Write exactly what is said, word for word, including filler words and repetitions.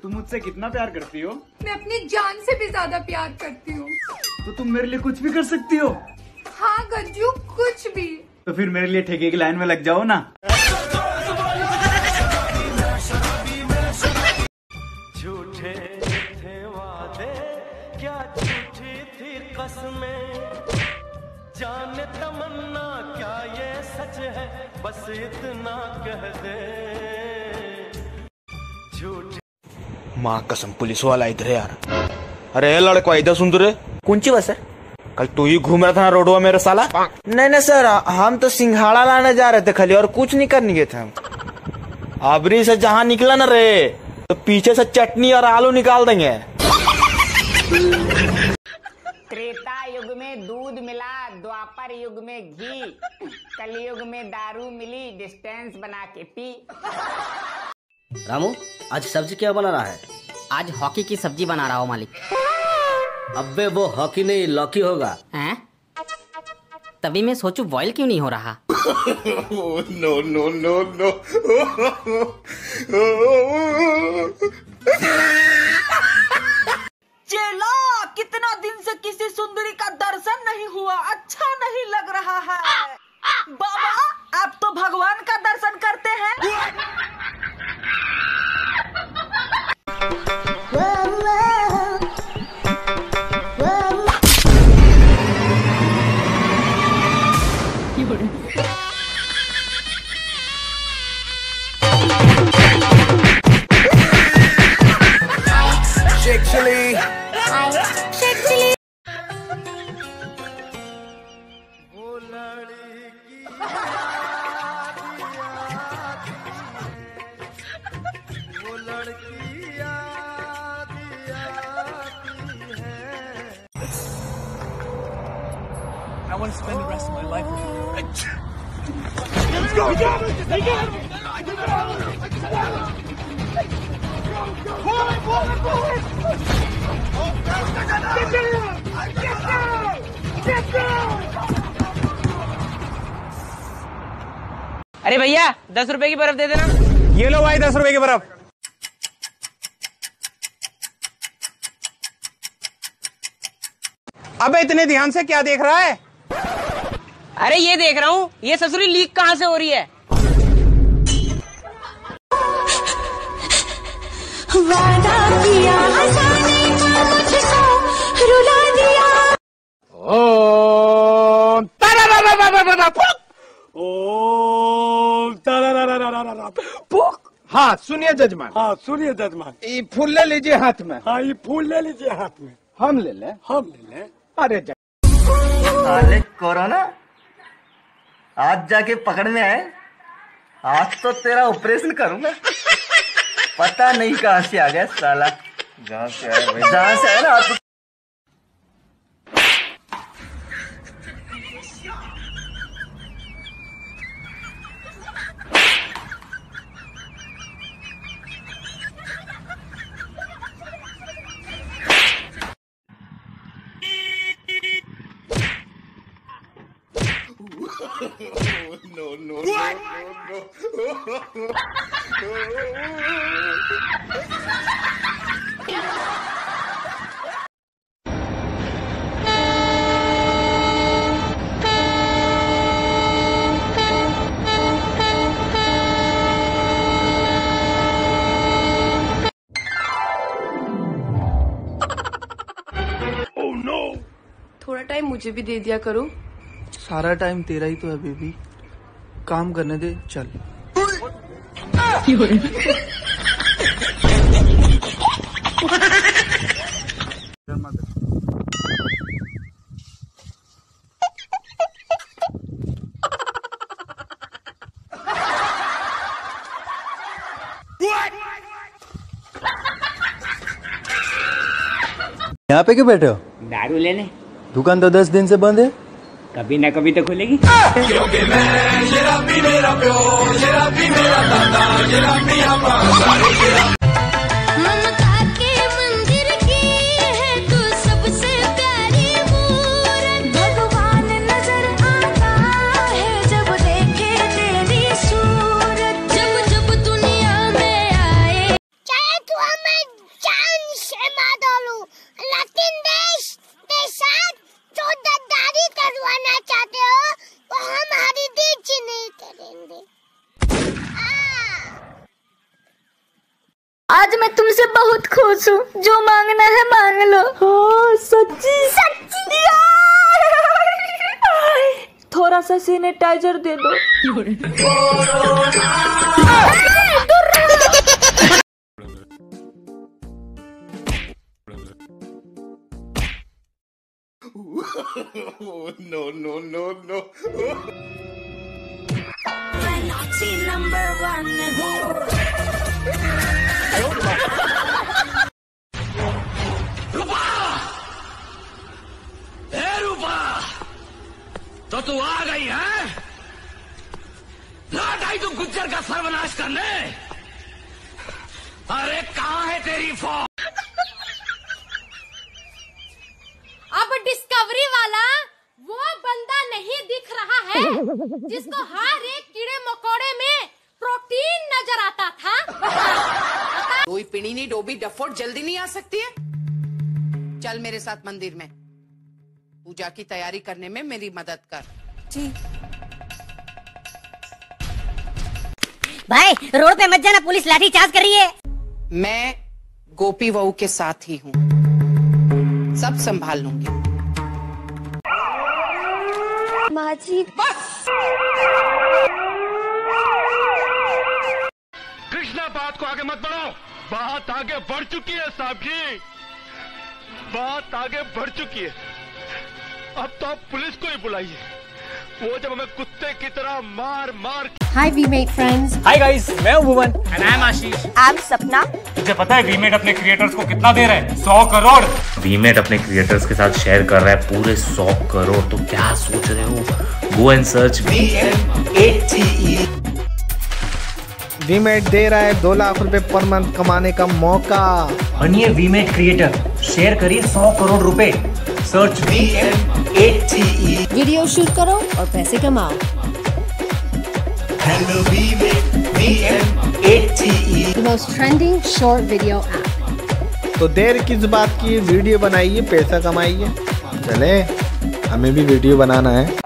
तुम मुझसे कितना प्यार करती हो? मैं अपनी जान से भी ज्यादा प्यार करती हूँ। तो तुम मेरे लिए कुछ भी कर सकती हो? हाँ गज्जू, कुछ भी। तो फिर मेरे लिए ठेके की लाइन में लग जाओ ना। झूठे थे वादे, क्या झूठी थी कसमें, जाने तमन्ना क्या ये सच है, बस इतना कह दे। झूठ माँ कसम पुलिस वाला इधर है यार। अरे लड़का इधर सुन तो रे। कौन सी बस है? कल तू ही घूम रहा था ना रोडवा मेरे साला। नहीं नहीं सर, हम तो सिंघाड़ा लाने जा रहे थे खाली, और कुछ नहीं करने गए थे हम। आबरी से जहाँ निकला ना रे, तो पीछे से चटनी और आलू निकाल देंगे। त्रेता युग में दूध मिला, द्वापर युग में घी, कलयुग में दारू मिली, डिस्टेंस बना के पी। रामू, आज सब्जी क्या बना रहा है? आज हॉकी की सब्जी बना रहा हूँ मालिक। अबे वो हॉकी नहीं लॉकी होगा। हैं? तभी मैं सोचूं बॉयल क्यों नहीं हो रहा। No no no no. चेला, कितना दिन से किसी सुंदरी का दर्शन नहीं हुआ, अच्छा नहीं लग रहा है। बाबा, आप तो भगवान का दर्शन करते हैं। Shake chili. Shake chili. वो लड़की वो लड़की याद आती है। I want to spend the rest of my life with you. Let's go! Let's अरे भैया, दस रुपए की बर्फ दे देना। ये लो भाई दस रुपए की बर्फ। अबे इतने ध्यान से क्या देख रहा है? अरे ये देख रहा हूँ, ये ससुरी लीक कहाँ से हो रही है। वादा किया हंसाने का मुझको रुला दिया। ओम तारारारारारारा ओम तारारारारारा पुक। हाँ सुनिए जजमान। हाँ सुनिए जजमान। ये फूल ले लीजिए हाथ में। हाँ ये फूल ले लीजिए हाथ में। हम ले लें। हम ले लें। अरे साले कोरोना आज जाके पकड़ में आए। आज तो तेरा ऑपरेशन करूंगा। पता नहीं कहाँ से आ गया साला। जहाँ से आया भाई, जहाँ से आया ना आप। No no no no no. थोड़ा टाइम मुझे भी दे दिया करो। सारा टाइम तेरा ही तो है बेबी, काम करने दे चल। यहाँ पे क्यों बैठे हो? दारू लेने। दुकान तो दस दिन से बंद है। कभी ना कभी तो खुलेगी। क्योंकि मैं ये रब्बी मेरा प्यो, ये रब्बी मेरा दादा, ये रब्बी हमारा। ममता के मंदिर की है तू सबसे प्यारी मूरत। भगवान नजर आता है जब देखे तेरी सूरत। जब जब दुनिया में आए, चाहे तू हमें आज मैं तुमसे बहुत खुश हूँ, जो मांगना है मांग लो। हाँ सच्ची सच्ची। थोड़ा सा सैनिटाइजर दे दो। No, no, no, no. number one. तो तू आ गई है? लौट आई तू गुज्जर का सर्वनाश करने? अरे कहाँ है तेरी फौज? अब डिस्कवरी वाला वो बंदा नहीं दिख रहा है जिसको हर एक कीड़े मकोड़े में प्रोटीन नजर आता था। कोई पिणीनी डोबी डफोट जल्दी नहीं आ सकती है? चल मेरे साथ मंदिर में, पूजा की तैयारी करने में मेरी मदद कर। जी भाई रोड पे मत जाना, पुलिस लाठी चार्ज कर रही है। मैं गोपी वहू के साथ ही हूँ, सब संभाल लूंगी। माँ जी बस कृष्णा, बात को आगे मत बढ़ाओ। बात आगे बढ़ चुकी है साहब जी, बात आगे बढ़ चुकी है। अब तो आप पुलिस को ही बुलाइए, वो जब हमें कुत्ते की तरह मार मार। Hi V-Mate friends. Hi guys, मैं हूँ भुवन। And I'm Ashish. I'm सपना। तुझे पता है V-Mate अपने क्रिएटर्स को कितना दे रहा है? सौ करोड़। V-Mate अपने क्रिएटर्स के साथ शेयर कर रहा है पूरे सौ करोड़। तो क्या सोच रहे हो? Go and search V M A T E। V-Mate दे रहा है दो लाख रुपए पर मंथ कमाने का मौका। बनिए V-Mate क्रिएटर, शेयर करिए सौ करोड़ रुपए। Search V M A T E। Video shoot करो और पैसे कमाओ। Hello V-Mate, V M A T E। The most trending short video app। तो देर किस बात की, वीडियो बनाइए, पैसा कमाइए। चले, हमें भी वीडियो बनाना है।